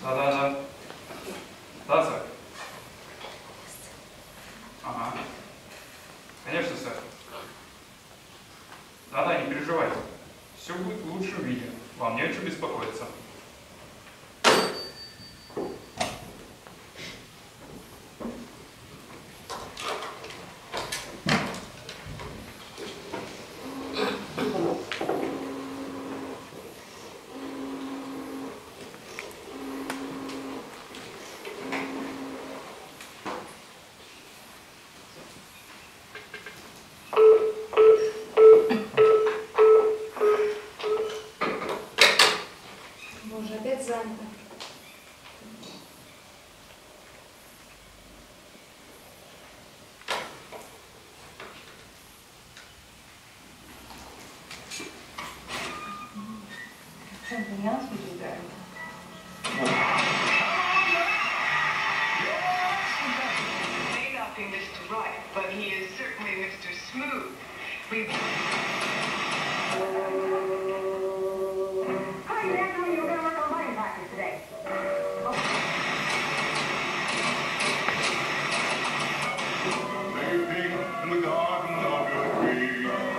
Да-да-да. Да, сэр. Ага. Конечно, сэр. Да-да, не переживайте. Все будет в лучшем виде. Вам не о чем беспокоиться. Боже, опять занято. Something else would do better. He may not be Mr. Right, but he is certainly Mr. Smooth. We've... How you actually you're going to work on button practice today? Sleeping in the garden of your dreams.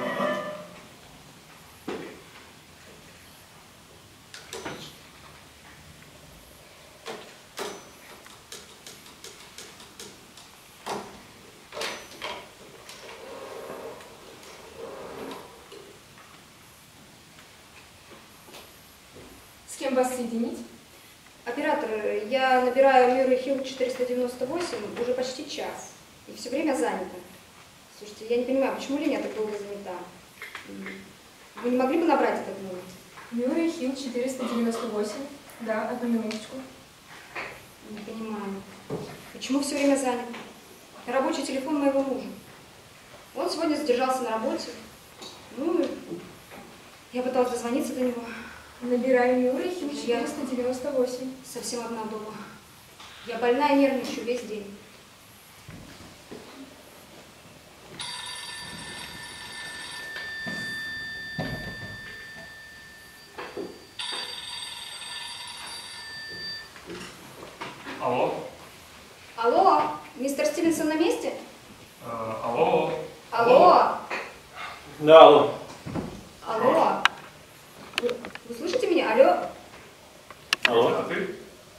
С кем вас соединить? Оператор, я набираю Мюррей Хилл 498 уже почти час. И все время занята. Слушайте, я не понимаю, почему линия так долго занята? Вы не могли бы набрать этот номер? Мюррей Хилл 498. Да, одну минуточку. Не понимаю. Почему все время занят? Рабочий телефон моего мужа. Он сегодня задержался на работе. Ну, я пыталась дозвониться до него. Набираю Мюррей Хилл 498. Совсем одна дома. Я больная, нервничаю весь день. Алло? Алло, мистер Стивенсон на месте? Алло? Алло? Да, алло. Алло? Вы слышите меня? Алло? Алло? Это ты?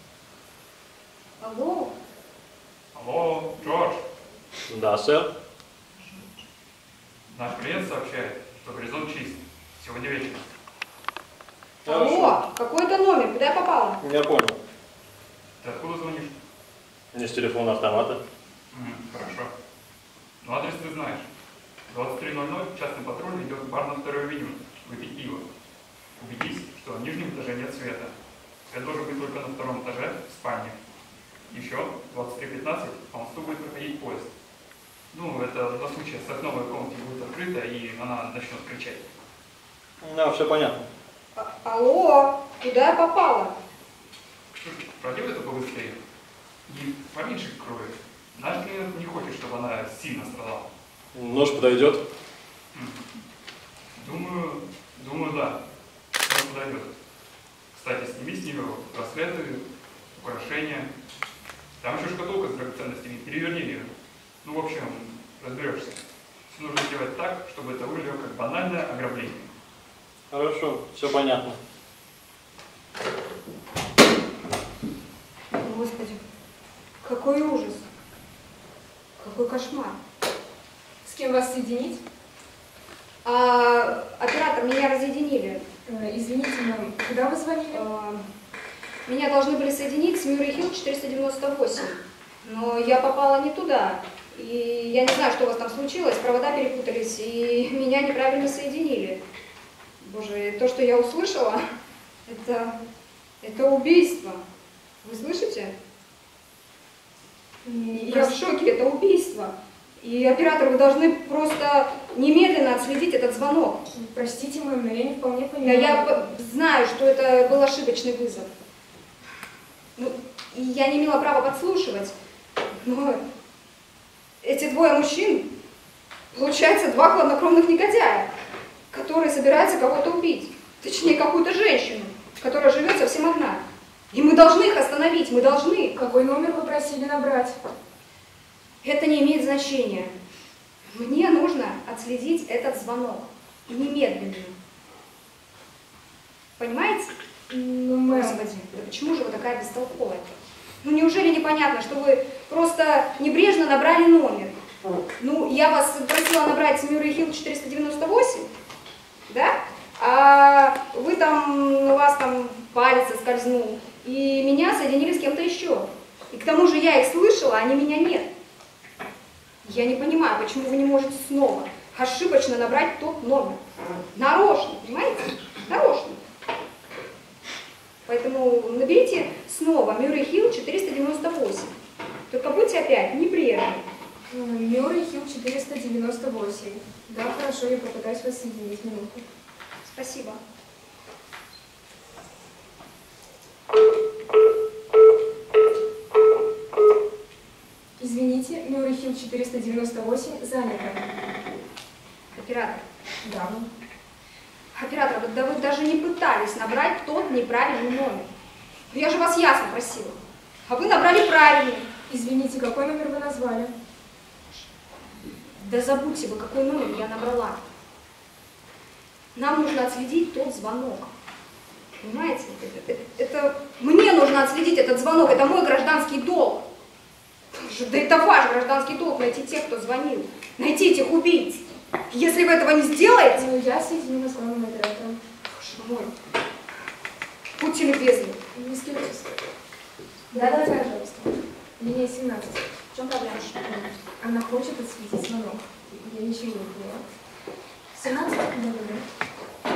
Алло? Алло, Джордж? Да, сэр. Наш клиент сообщает, что горизонт чист. Сегодня вечером. Алло? Какой это номер? Куда я попала? Я понял. Ты откуда звонишь? Не с телефона автомата. Хорошо. Ну, адрес ты знаешь. 23:00 частный патруль идет в бар на 2-ю авеню выпить пиво. Убедись, что в нижнем этаже нет света. Свет должен быть только на 2-м этаже в спальне. Еще в 23:15 по мосту будет проходить поезд. Ну, это до случая с окном в комнате будет открыто, и она начнет кричать. Да, все понятно. Алло? Куда я попала? Проделай это побыстрее. И поменьше крови. Наш клиент не хочет, чтобы она сильно страдала. Нож подойдет? Думаю, да. Нож подойдет. Кстати, сними с нее браслеты, украшения. Там еще шкатулка с драгоценностями. Переверни ее. Ну, в общем, разберешься. Все нужно сделать так, чтобы это выглядело как банальное ограбление. Хорошо, все понятно. Господи, какой ужас. Какой кошмар. С кем вас соединить? Оператор, меня разъединили. Извините, мэм, куда вы звонили? Меня должны были соединить с Мюррей Хилл 498. Но я попала не туда. И я не знаю, что у вас там случилось. Провода перепутались, и меня неправильно соединили. Боже, то, что я услышала, это убийство. Вы слышите? Я в шоке, это убийство. И, оператор, вы должны просто немедленно отследить этот звонок. Простите, мэм, но я не вполне Да, понимаю. я знаю, что это был ошибочный вызов. Ну, и я не имела права подслушивать. Но эти двое мужчин, получается, два хладнокровных негодяя, которые собираются кого-то убить. Точнее, какую-то женщину, которая живет совсем одна. И мы должны их остановить, мы должны. Какой номер вы просили набрать? Это не имеет значения. Мне нужно отследить этот звонок. Немедленно. Понимаете? Ну, мэм. Господи, да почему же вы такая бестолковая? Ну неужели непонятно, что вы просто небрежно набрали номер? Ну, я вас просила набрать с Мюррей Хилл 498, да? А вы там, у вас там палец соскользнул, и меня соединили с кем-то еще. И к тому же я их слышала, а они меня нет. Я не понимаю, почему вы не можете снова ошибочно набрать тот номер. Нарочно, понимаете? Нарочно. Поэтому наберите снова Мюррей Хилл 498. Только будьте опять небрежны. Мюррей Хилл 498. Да, хорошо, я попытаюсь вас соединить. Минутку. Спасибо. Извините, Мюррей Хилл 498 занято. Оператор. Да. Оператор, да вы даже не пытались набрать тот неправильный номер. Я же вас ясно просила. А вы набрали правильный. Извините, какой номер вы назвали? Да забудьте вы, какой номер я набрала. Нам нужно отследить тот звонок. Понимаете? Это мне нужно отследить этот звонок. Это мой гражданский долг. Да это ваш гражданский долг найти тех, кто звонил. Найти этих убийц. Если вы этого не сделаете... Ну, я соединю вас с главным оператором. Боже мой. Будьте любезны. Не скидывайтесь. Да, Пожалуйста. Линия 17. В чем проблема? Она хочет отследить звонок. Я ничего не поняла. 17? Да.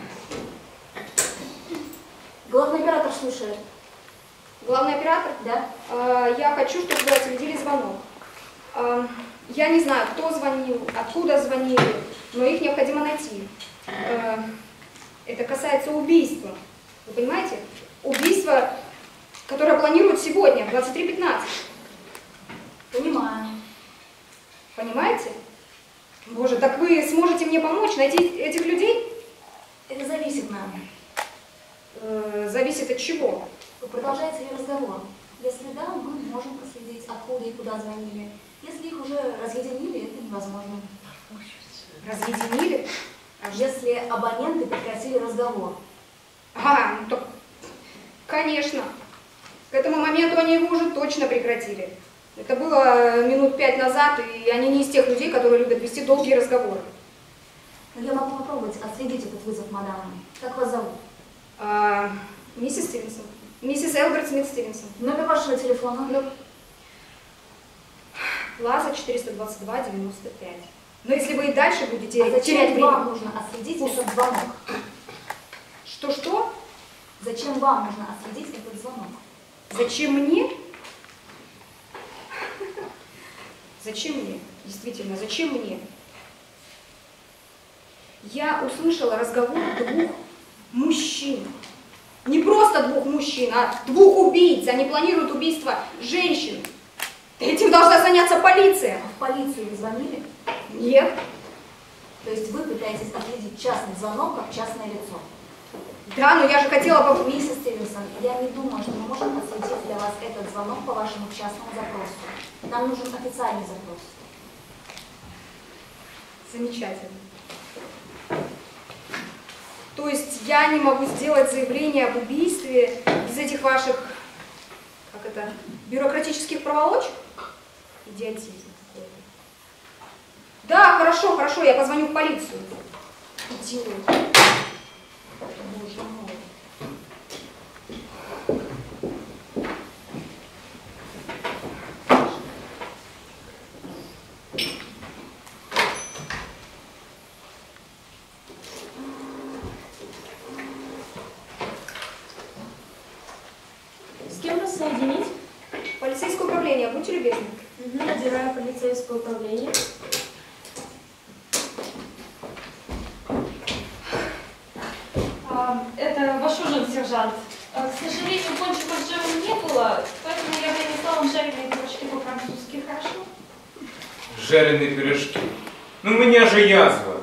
Главный оператор слушает. Главный оператор? Да. Я хочу, чтобы вы отследили звонок. Я не знаю, кто звонил, откуда звонили, но их необходимо найти. Это касается убийства. Вы понимаете? Убийство, которое планируют сегодня, в 23:15. Понимаю. Понимаете? Боже, так вы сможете мне помочь найти этих людей? Это зависит, мам. Зависит от чего? Продолжается ли разговор? Если да, мы можем проследить, откуда и куда звонили. Если их уже разъединили, это невозможно. Разъединили? Если абоненты прекратили разговор. Ну так, конечно. К этому моменту они его уже точно прекратили. Это было минут 5 назад, и они не из тех людей, которые любят вести долгие разговоры. Но я могу попробовать отследить этот вызов, мадам. Как вас зовут? Миссис Стивенсон. Миссис Элберт Смит Стивенсон. Номер вашего телефона? Плаза 422-95. Но если вы и дальше будете терять зачем время... вам нужно отследить этот звонок? Что-что? Зачем вам нужно отследить этот звонок? Зачем мне? Зачем мне? Действительно, зачем мне? Я услышала разговор двух мужчин. Не просто двух мужчин, а двух убийц. Они планируют убийство женщин. Этим должна заняться полиция. А в полицию вы звонили? Нет. То есть вы пытаетесь отследить частный звонок как частное лицо? Да, но я же хотела бы... Миссис Стивенсон, я не думаю, что мы можем отследить для вас этот звонок по вашему частному запросу. Нам нужен официальный запрос. Замечательно. То есть я не могу сделать заявление об убийстве из этих ваших, как это, бюрократических проволочек? Идиотизм какой-то. Да, хорошо, хорошо, я позвоню в полицию. Идиот. Боже мой. С кем вас соединить? Полицейское управление, будьте любезны. Набираю полицейское управление. Это ваш ужин, сержант. К сожалению, пончиков с джемом не было, поэтому я принесла вам жареные пирожки по-французски, хорошо? Жареные пирожки. Ну, у меня же язва.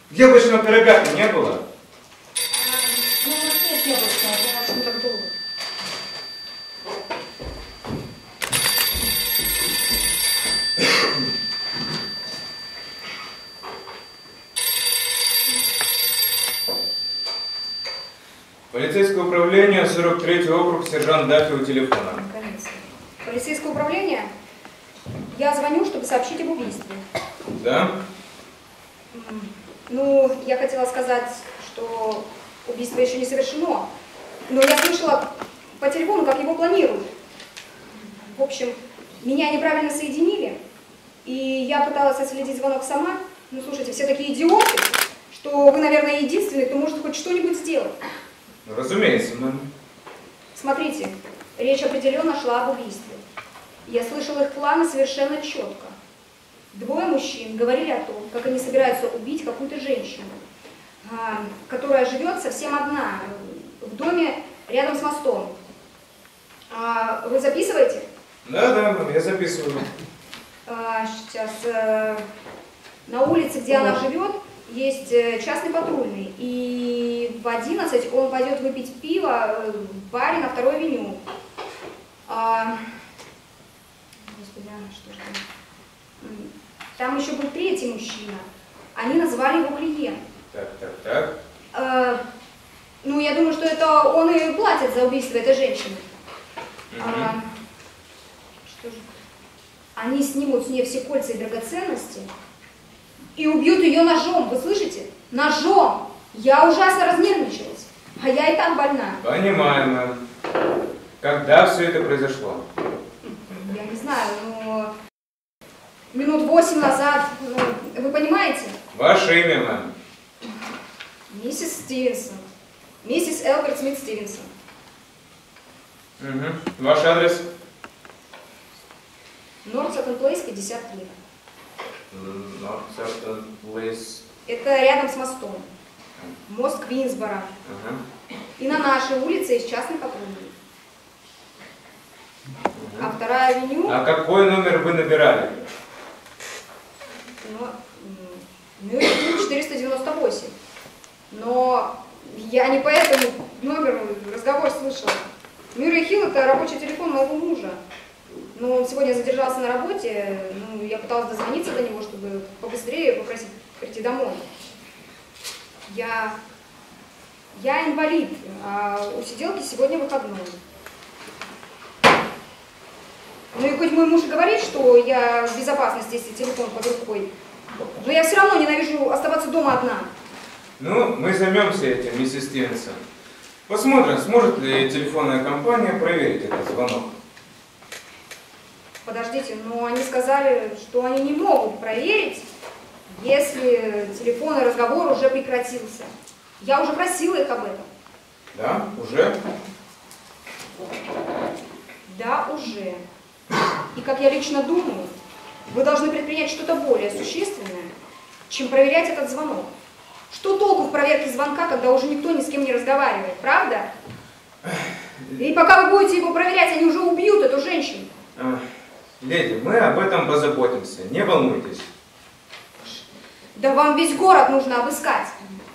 Яблочного пирога не было? Ну, у нас нет яблочного, для вас не так долго. управление, 43-й округ, сержант Даффи у телефона. Наконец-то. Полицейское управление? Я звоню, чтобы сообщить об убийстве. Да? Ну, я хотела сказать, что убийство еще не совершено. Но я слышала по телефону, как его планируют. В общем, меня неправильно соединили, и я пыталась отследить звонок сама. Ну, слушайте, все такие идиоты, что вы, наверное, единственный, кто может хоть что-нибудь сделать. Ну, разумеется, мэм. Смотрите, речь определенно шла об убийстве. Я слышала их планы совершенно четко. Двое мужчин говорили о том, как они собираются убить какую-то женщину, которая живет совсем одна, в доме рядом с мостом. Вы записываете? Да, мэм, я записываю. Сейчас. На улице, где она живет, есть частный патрульный. И в 11 он пойдет выпить пиво в баре на 2-й авеню. Господи, что же там? Там еще был 3-й мужчина. Они назвали его клиент. Так. Ну, я думаю, что это он и платит за убийство этой женщины. Что же? Они снимут с нее все кольца и драгоценности и убьют ее ножом, вы слышите? Ножом! Я ужасно разнервничалась, а я и так больна. Понимаю, мэм. Когда все это произошло? Я не знаю, но минут 8 назад, ну, вы понимаете? Ваше имя, мэм? Миссис Стивенсон. Миссис Элберт Смит Стивенсон. Ваш адрес? Норт Саттон Плейс, 53. Норт Саттон Плейс. Это рядом с мостом. Мост Квинсборо. И на нашей улице есть частный патрульный. А 2-я авеню... А какой номер вы набирали? Ну, 498. Но я не по этому номеру разговор слышала. Мюррей Хилл — это рабочий телефон моего мужа. Но он сегодня задержался на работе, ну, я пыталась дозвониться до него, чтобы побыстрее попросить прийти домой. Я инвалид, а у сиделки сегодня выходной. Ну и хоть мой муж говорит, что я в безопасности, если телефон под рукой, но я все равно ненавижу оставаться дома одна. Ну, мы займемся этим, миссис Стивенсон. Посмотрим, сможет ли телефонная компания проверить этот звонок. Подождите, но они сказали, что они не могут проверить, если телефонный разговор уже прекратился. Я уже просила их об этом. Да, уже? Да, уже. И как я лично думаю, вы должны предпринять что-то более существенное, чем проверять этот звонок. Что толку в проверке звонка, когда уже никто ни с кем не разговаривает, правда? И пока вы будете его проверять, они уже убьют эту женщину. Леди, мы об этом позаботимся, не волнуйтесь. Да вам весь город нужно обыскать.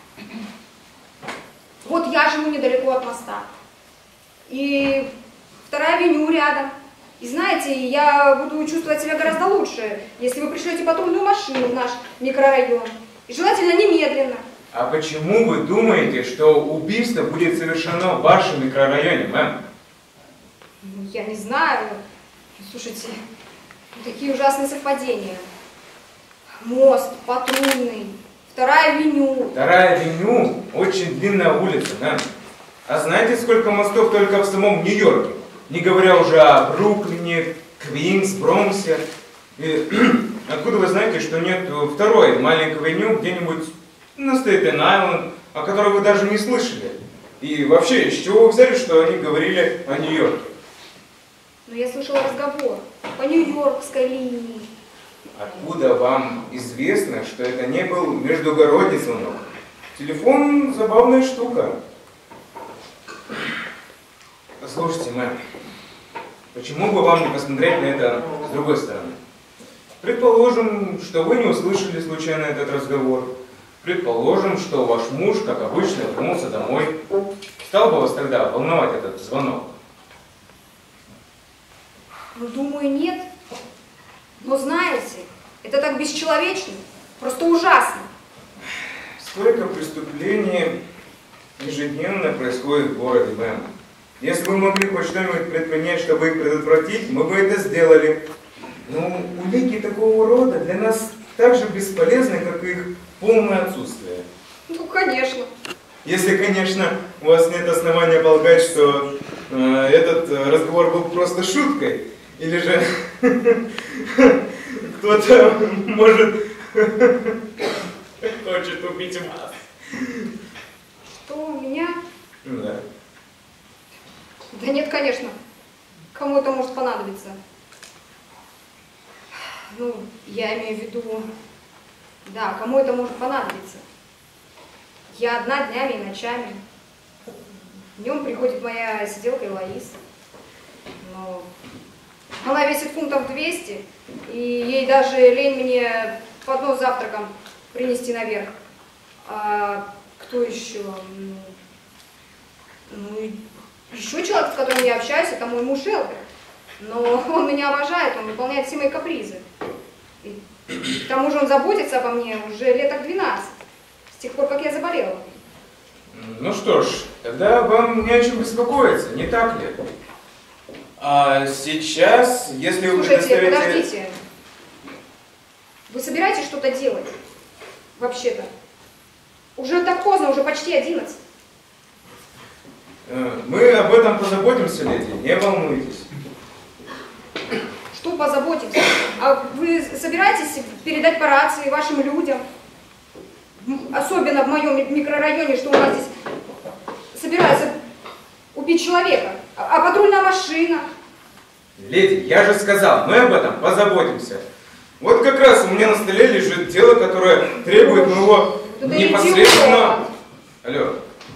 Вот я живу недалеко от моста. И 2-я авеню рядом. И знаете, я буду чувствовать себя гораздо лучше, если вы пришлете патрульную машину в наш микрорайон. И желательно немедленно. А почему вы думаете, что убийство будет совершено в вашем микрорайоне, мэм? Я не знаю. Слушайте, такие ужасные совпадения. Мост, патрульный, 2-я авеню. 2-я авеню очень длинная улица, мэм. А знаете, сколько мостов только в самом Нью-Йорке? Не говоря уже о Бруклине, Квинс, Бронксе. И откуда вы знаете, что нет 2-й маленькой авеню где-нибудь на Стейтен-Айленд, о которой вы даже не слышали? И вообще, с чего вы взяли, что они говорили о Нью-Йорке? Но я слышала разговор по Нью-Йоркской линии. Откуда вам известно, что это не был междугородний звонок? Телефон – забавная штука. Послушайте, мэм, почему бы вам не посмотреть на это с другой стороны? Предположим, что вы не услышали случайно этот разговор. Предположим, что ваш муж, как обычно, вернулся домой. Стал бы вас тогда волновать этот звонок? Ну, думаю, нет. Но знаете, это так бесчеловечно, просто ужасно. Столько преступлений ежедневно происходит в городе, мэм. Если бы мы могли хоть что-нибудь предпринять, чтобы их предотвратить, мы бы это сделали. Но улики такого рода для нас так же бесполезны, как их полное отсутствие. Ну, конечно. Если, конечно, у вас нет основания полагать, что этот разговор был просто шуткой, или же кто-то, может, хочет убить вас. Что, у меня? Ну да. Да нет, конечно. Кому это может понадобиться? Ну, я имею в виду, да, кому это может понадобиться? Я одна днями и ночами. Днем приходит моя сиделка Элоиз. Но она весит фунтов 200, и ей даже лень мне поднос с завтраком принести наверх. А кто еще? Ну, еще человек, с которым я общаюсь, это мой муж Элбер. Но он меня обожает, он выполняет все мои капризы. И к тому же он заботится обо мне уже лет 12, с тех пор, как я заболела. Ну что ж, тогда вам не о чем беспокоиться, не так ли? А сейчас, если вы Слушайте, предоставите... подождите. Вы собираетесь что-то делать? Вообще-то. Уже так поздно, уже почти 11. Мы об этом позаботимся, леди, не волнуйтесь. Что позаботимся? А вы собираетесь передать по рации вашим людям? Особенно в моем микрорайоне, что у нас здесь собираются убить человека. А патрульная машина? Леди, я же сказал, мы об этом позаботимся. Вот как раз у меня на столе лежит дело, которое требует моего непосредственно... Алло.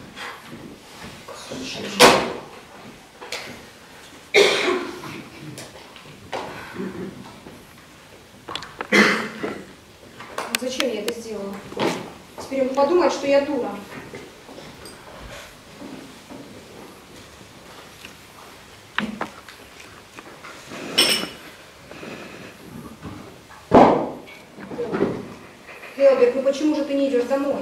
Зачем я это сделала? Теперь он подумает, что я дура. Элберт, ну почему же ты не идешь домой?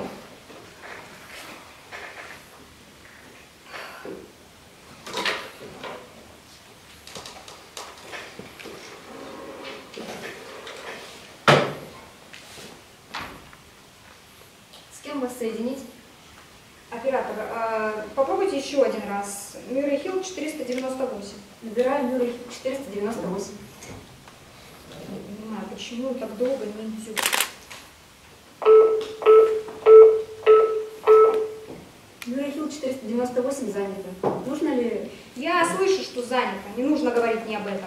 С кем вас соединить? Оператор, попробуйте еще один раз. Мюррей Хилл 498. Набираю Мюррей Хилл 498. Не понимаю, почему так долго не идет. Мюррей Хилл 498 занято. Нужно ли... Я слышу, что занято. Не нужно говорить мне об этом.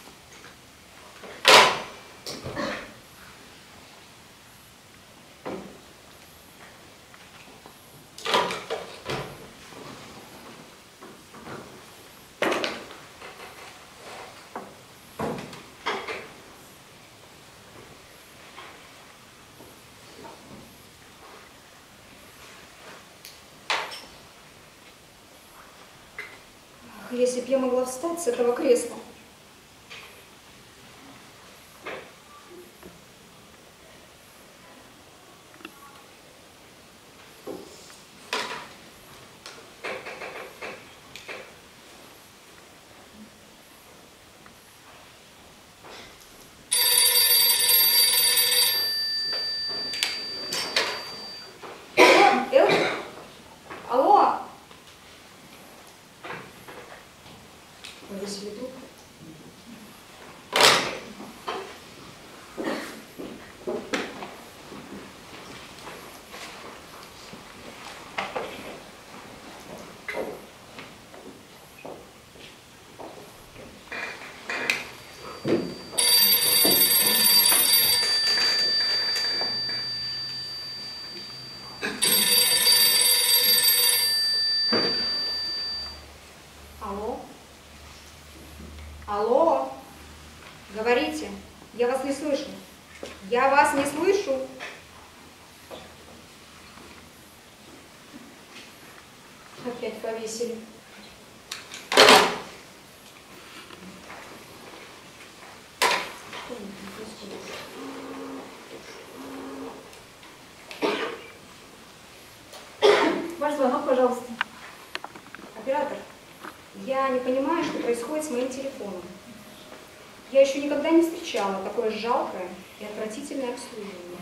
Если б я могла встать с этого кресла. Алло? Повесили трубку. Алло? Алло? Говорите. Я вас не слышу. Я вас не слышу. Опять повесили. Что происходит? Ваш звонок, пожалуйста. Я не понимаю, что происходит с моим телефоном. Я еще никогда не встречала такое жалкое и отвратительное обслуживание.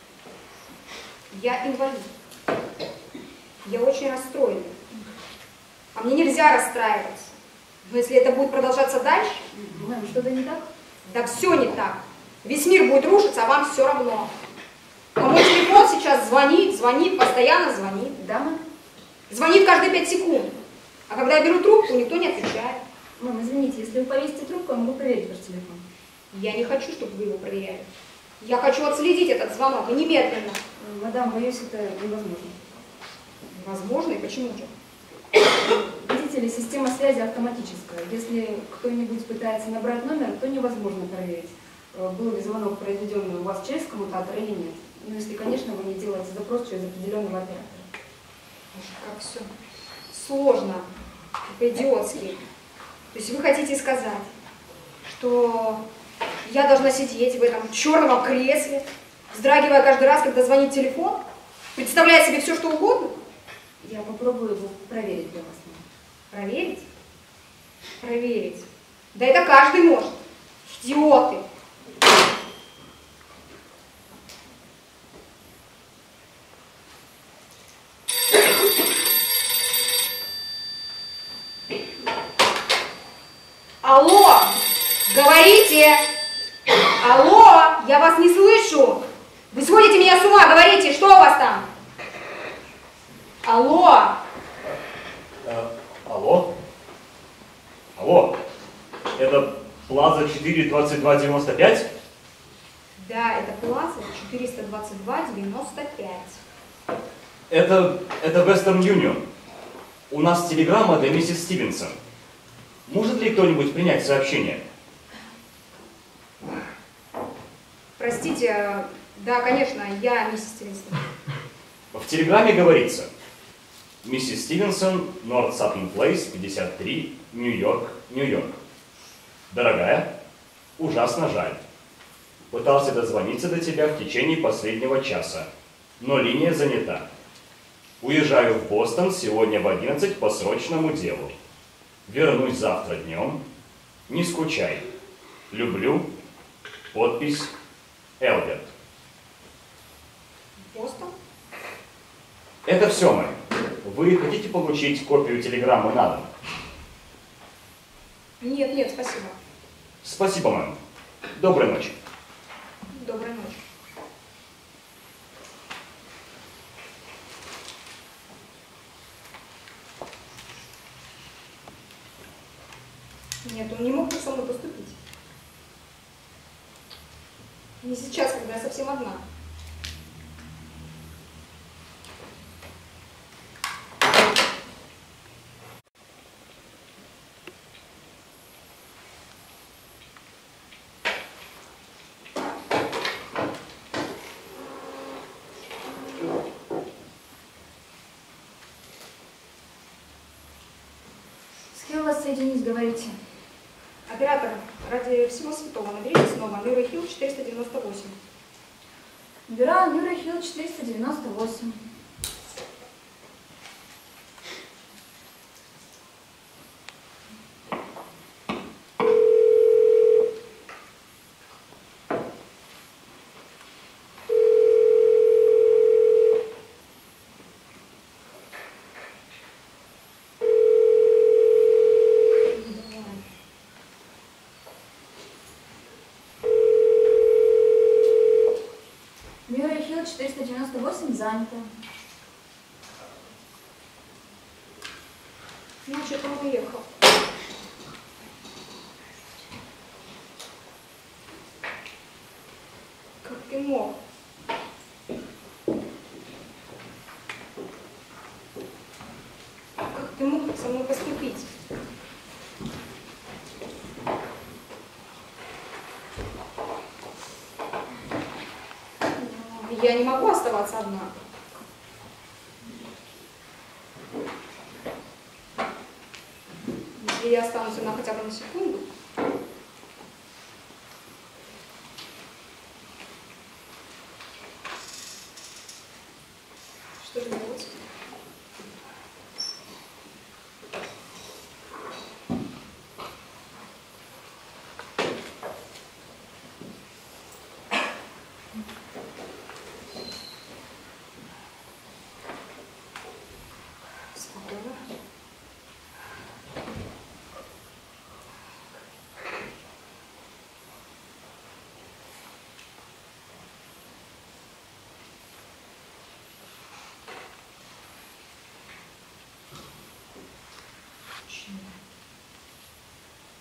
Я инвалид. Я очень расстроена. А мне нельзя расстраиваться. Но если это будет продолжаться дальше... Мэм, что-то не так? Да все не так. Весь мир будет рушиться, а вам все равно. А мой телефон сейчас звонит, постоянно звонит. Да, мэм? Звонит каждые 5 секунд. А когда я беру трубку, никто не отвечает. Мам, извините, если вы повесите трубку, я могу проверить ваш телефон. Я не хочу, чтобы вы его проверяли. Я хочу отследить этот звонок, и немедленно. Мадам, боюсь, это невозможно. Невозможно, и почему же? Видите ли, система связи автоматическая. Если кто-нибудь пытается набрать номер, то невозможно проверить, был ли звонок произведенный у вас через коммутатор или нет. Ну, если, конечно, вы не делаете запрос через определенного оператора. Боже, как все сложно, по-идиотски. То есть вы хотите сказать, что я должна сидеть в этом черном кресле, вздрагивая каждый раз, когда звонит телефон, представляя себе все, что угодно? Я попробую его проверить для вас. Проверить? Проверить. Да это каждый может. Идиоты. Алло! Говорите! Алло! Я вас не слышу! Вы сводите меня с ума! Говорите, что у вас там? Алло! Алло? Алло? Это Плаза 42295? Да, это Плаза 422-95. Это Western Union. У нас телеграмма для миссис Стивенсон. Может ли кто-нибудь принять сообщение? Простите, да, конечно, я миссис Стивенсон. В телеграмме говорится: миссис Стивенсон, North Sapling Place, 53, Нью-Йорк, Нью-Йорк. Дорогая, ужасно жаль. Пытался дозвониться до тебя в течение последнего часа, но линия занята. Уезжаю в Бостон сегодня в 11 по срочному делу. Вернусь завтра днем. Не скучай. Люблю. Подпись Элберт. Бостон? Это все, мэм. Вы хотите получить копию телеграммы на дом? Нет, нет, спасибо. Спасибо, мэм. Доброй ночи. Доброй ночи. Нет, он не мог так со мной поступить. Не сейчас, когда я совсем одна. С кем вас соединить, говорите? Оператор, ради всего святого, наберите снова Мюррей Хилл 498. Набираю Мюррей Хилл 498. Мюррей Хилл 498 занято. Значит, он уехал. Как ты мог? Как ты мог со мной поступить? Я не могу оставаться одна. Если я останусь одна хотя бы на секунду. Что же делать?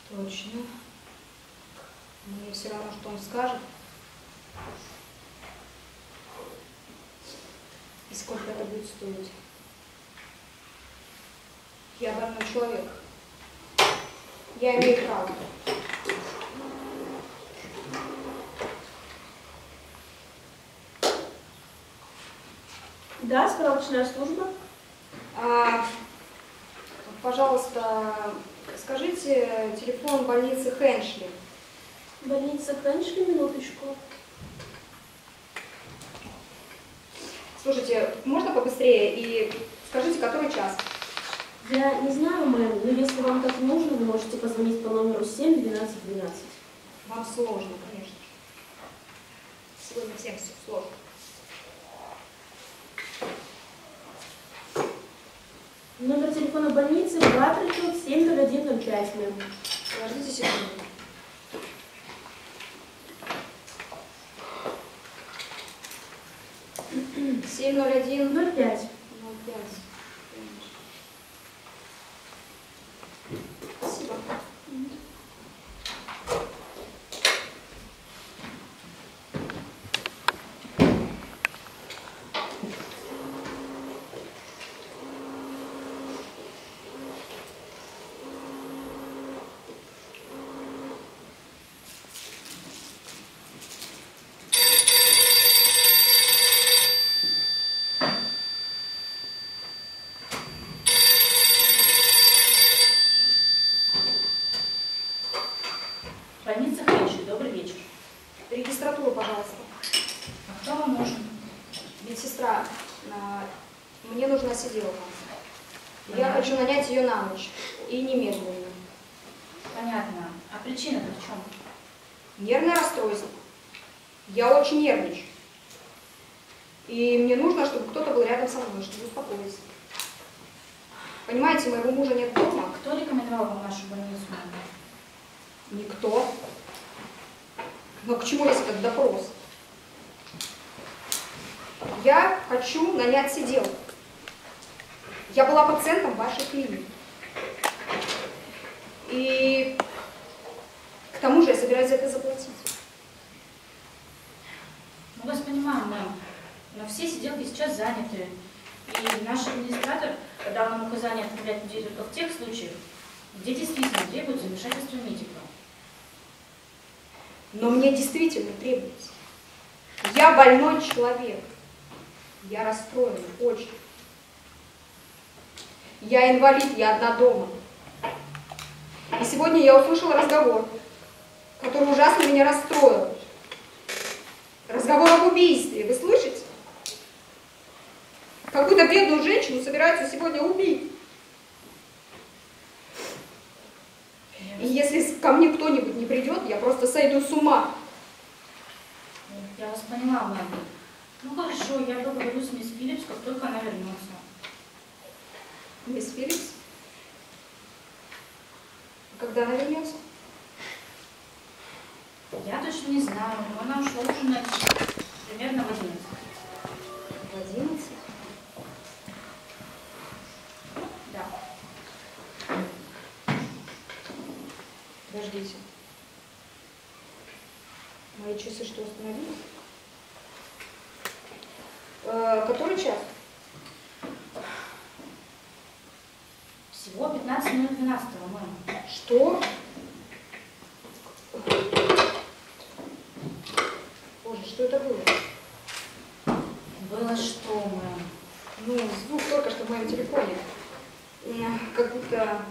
Точно. Мне все равно, что он скажет. И сколько это будет стоить. Я больной человек. Я имею право. Да, справочная служба. Пожалуйста, скажите телефон больницы Хеншли. Больница Хеншли, минуточку. Слушайте, можно побыстрее и скажите, который час? Я не знаю, мэм, но если вам так нужно, вы можете позвонить по номеру 7 12 12. Вам сложно, конечно. Сегодня всем все сложно. Номер телефона больницы 2370105, мэм. Подождите секунду. Семь 01 05. 05. Спасибо. Больница Хеншли, добрый вечер. Регистратуру, пожалуйста. А кто вам нужен? Медсестра, мне нужна сиделка. Я хочу нанять ее на ночь. И немедленно. Понятно. А причина-то в чем? Нервное расстройство. Я очень нервничаю. И мне нужно, чтобы кто-то был рядом со мной, чтобы успокоиться. Понимаете, моего мужа нет дома. Кто рекомендовал вам нашу больницу, мэм? Никто. Но к чему весь этот допрос? Я хочу нанять сиделку. Я была пациентом вашей клиники. И к тому же я собираюсь за это заплатить. Мы вас понимаем, мэм, но все сиделки сейчас заняты. И наш администратор дал нам указание отправлять людей только в тех случаях, где действительно требуется вмешательство медика. Но мне действительно требуется. Я больной человек. Я расстроена очень. Я инвалид, я одна дома. И сегодня я услышала разговор, который ужасно меня расстроил. Разговор об убийстве, вы слышите? Как будто бедную женщину собираются сегодня убить. И если ко мне кто-нибудь не придет, я просто сойду с ума. Я вас поняла, мэм. Ну хорошо, я поговорю с мисс Филлипс, как только она вернется. Мисс Филлипс? Когда она вернется? Я точно не знаю, но она ушла ужинать примерно в 11. В 11? Да. Подождите. Мои часы что, остановились? Который час? Всего 15 минут 12, мэм. Что? Боже, что это было? Было что, мэм? Ну, звук только что в моем телефоне. Как будто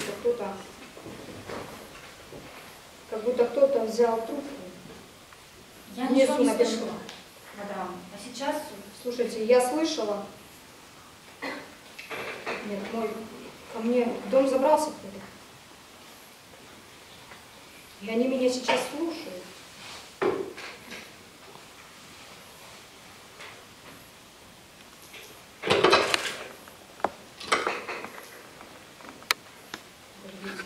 кто-то взял трубку. Я Внизу ничего не на первом слышала, мадам. А сейчас... Слушайте, я слышала. Нет, ко мне в дом забрался кто-то. И они меня сейчас слушают. Подождите.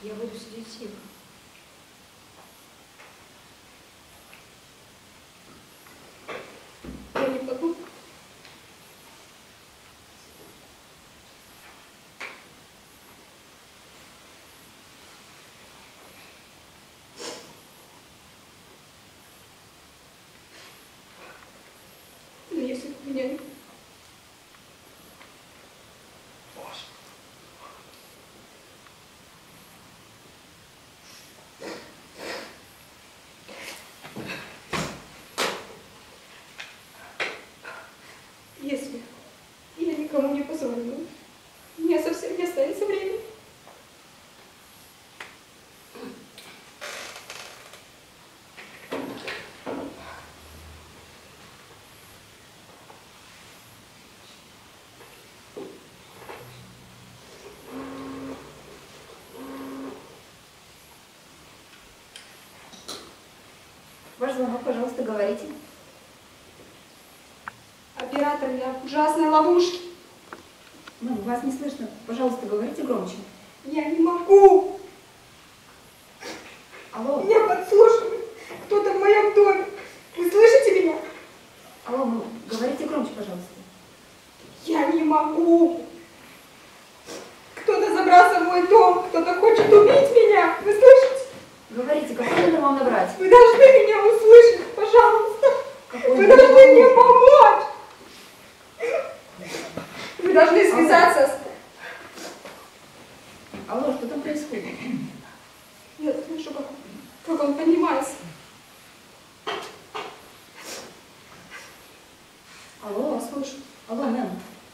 Я буду сидеть тихо. Я не подумала. Но если бы меня не... Если я никому не позвоню, у меня совсем не останется времени. Ваш звонок, пожалуйста, говорите. Оператор, я в ужасной ловушке. Ну, вас не слышно. Пожалуйста, говорите громче. Я не могу. Алло. Меня подслушивают. Кто-то в моем доме. Вы слышите меня? Алло, ну, говорите громче, пожалуйста. Я не могу. Кто-то забрался в мой дом. Кто-то хочет убить меня. Вы слышите? Говорите, какой номер вам набрать? Вы должны меня услышать, пожалуйста. Какой Вы номер? должны мне помочь. Вы должны связаться с... Алло, что там происходит? Я слышу, как он поднимается. Алло, вас слышу. Алло, мэм.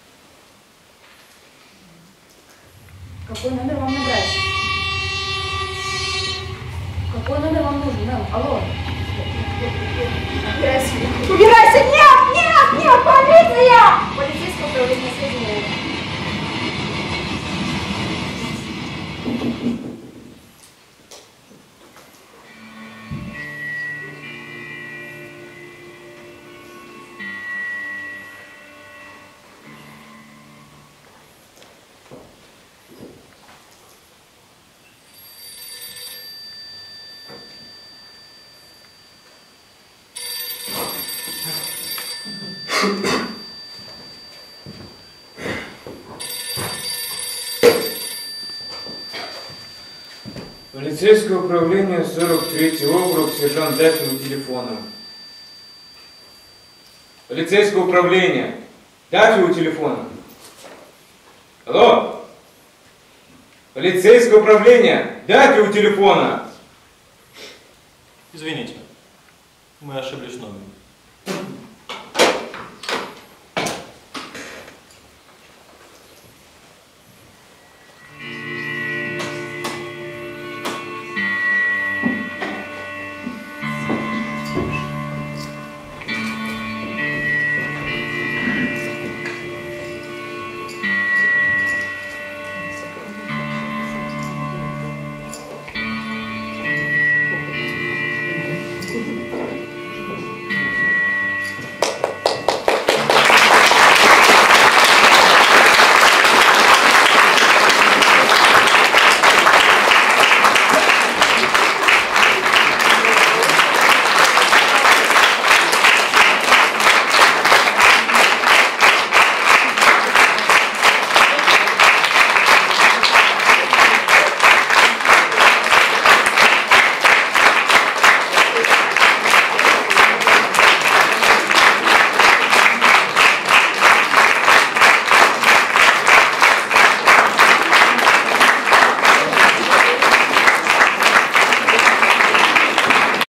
Какой номер вам набрать? Какой номер вам нужен, мэм? Алло. Убирайся! Убирайся! Нет! Нет! Нет! Полиция! Полицейское управление соединяет. Полицейское управление, 43-й округ, сержант Даффи у телефона. Полицейское управление, Даффи у телефона. Алло! Полицейское управление, Даффи у телефона. Извините, мы ошиблись в номере.